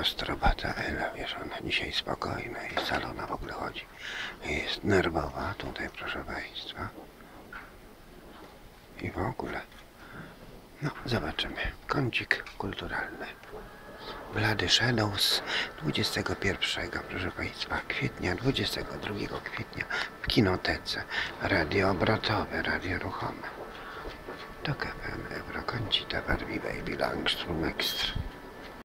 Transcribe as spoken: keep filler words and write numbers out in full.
kostrobata Ela, wiesz, ona dzisiaj spokojna i salona w ogóle chodzi. Jest nerwowa tutaj, proszę państwa. I w ogóle. No, zobaczymy. Kącik kulturalny. Bloody Shadows dwudziestego pierwszego, proszę państwa, kwietnia, dwudziestego drugiego kwietnia w kinotece. Radio obrotowe, radio ruchome. To K P M Euro, Kącita, Barbie Baby, Langstrom Extra.